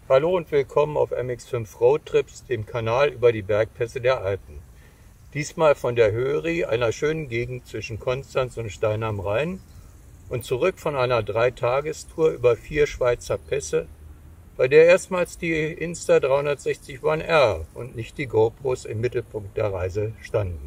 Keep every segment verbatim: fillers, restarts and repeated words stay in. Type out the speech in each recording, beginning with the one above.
Hallo und willkommen auf M X fünf Roadtrips, dem Kanal über die Bergpässe der Alpen. Diesmal von der Höri, einer schönen Gegend zwischen Konstanz und Stein am Rhein, und zurück von einer Dreitagestour über vier Schweizer Pässe, bei der erstmals die Insta dreihundertsechzig One R und nicht die GoPros im Mittelpunkt der Reise standen.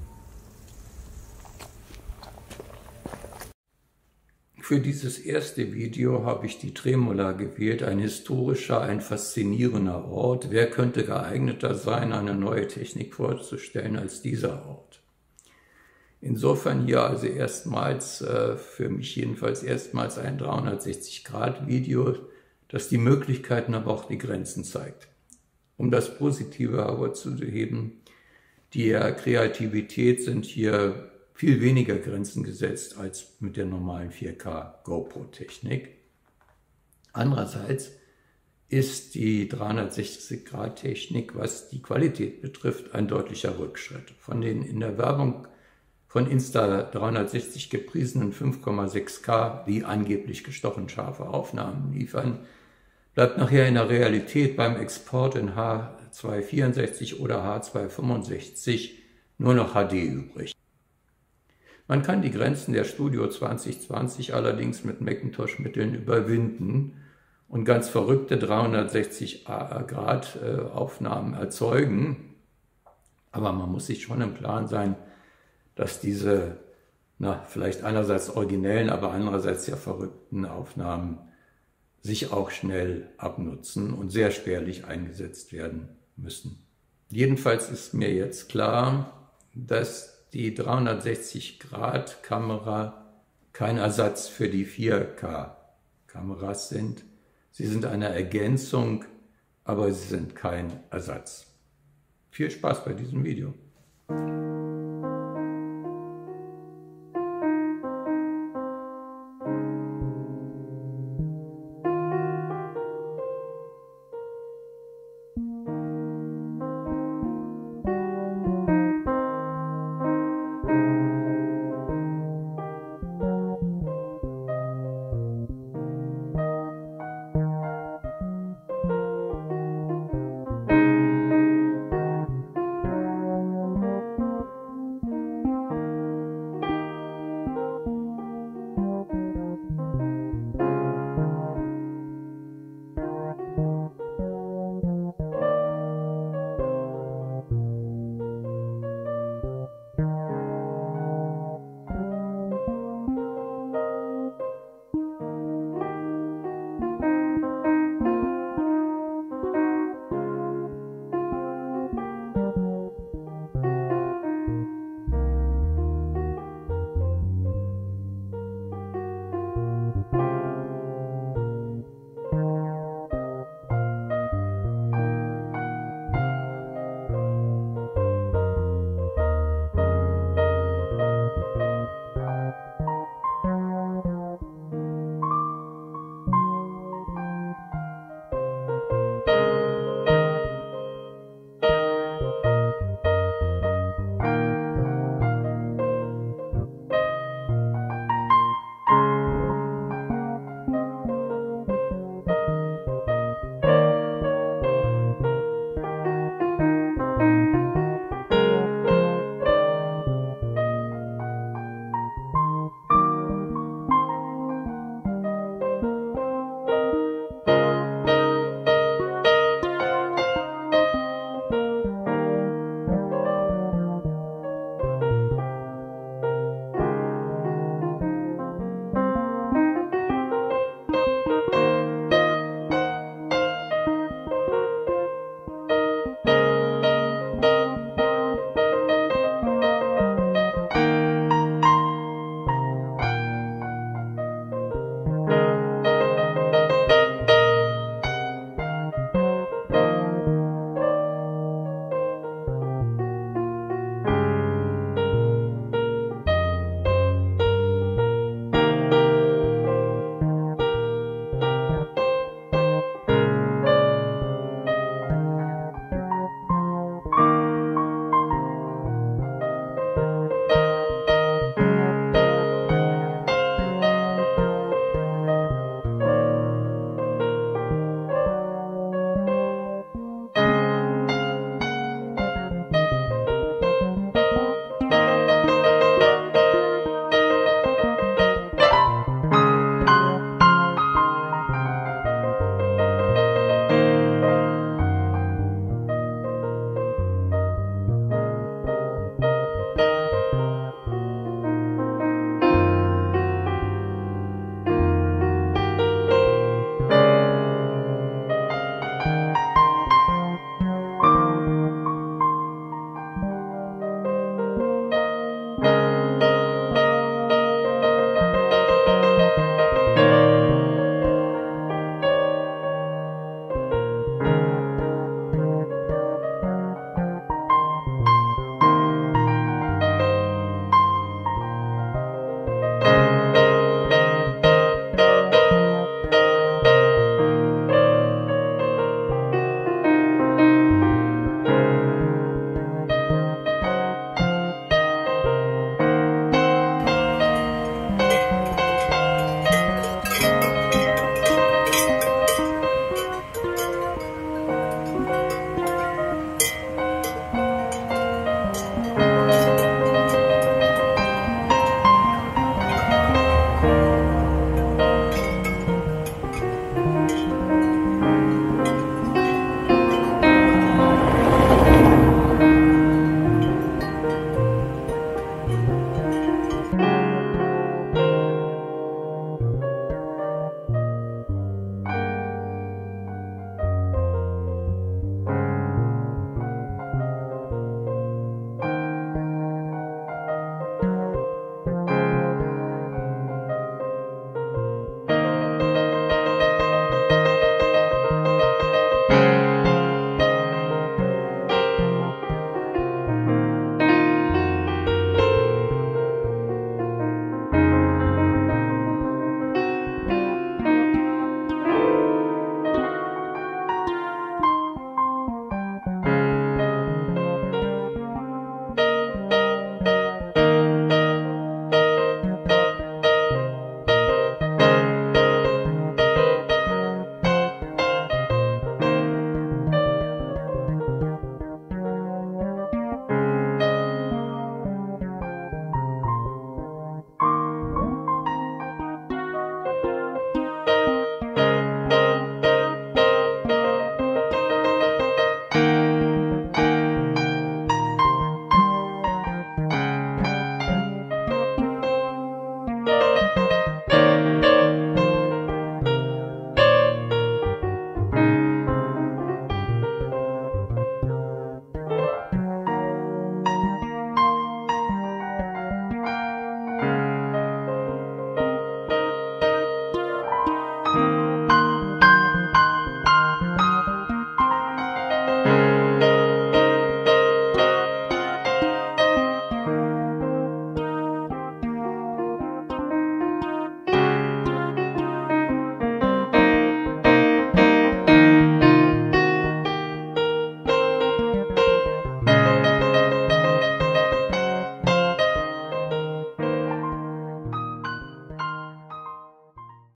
Für dieses erste Video habe ich die Tremola gewählt, ein historischer, ein faszinierender Ort. Wer könnte geeigneter sein, eine neue Technik vorzustellen als dieser Ort? Insofern hier also erstmals, äh, für mich jedenfalls erstmals ein dreihundertsechzig Grad Video, das die Möglichkeiten, aber auch die Grenzen zeigt. Um das Positive hervorzuheben, der Kreativität sind hier viel weniger Grenzen gesetzt als mit der normalen vier K GoPro-Technik. Andererseits ist die dreihundertsechzig Grad Technik, was die Qualität betrifft, ein deutlicher Rückschritt. Von den in der Werbung von Insta dreihundertsechzig gepriesenen fünf Komma sechs K, die angeblich gestochen scharfe Aufnahmen liefern, bleibt nachher in der Realität beim Export in H zweihundertvierundsechzig oder H zweihundertfünfundsechzig nur noch H D übrig. Man kann die Grenzen der Studio zwanzig zwanzig allerdings mit Macintosh-Mitteln überwinden und ganz verrückte dreihundertsechzig Grad Aufnahmen erzeugen. Aber man muss sich schon im Klaren sein, dass diese, na, vielleicht einerseits originellen, aber andererseits sehr verrückten Aufnahmen sich auch schnell abnutzen und sehr spärlich eingesetzt werden müssen. Jedenfalls ist mir jetzt klar, dass die dreihundertsechzig Grad Kamera kein Ersatz für die vier K Kameras sind. Sie sind eine Ergänzung, aber sie sind kein Ersatz. Viel Spaß bei diesem Video.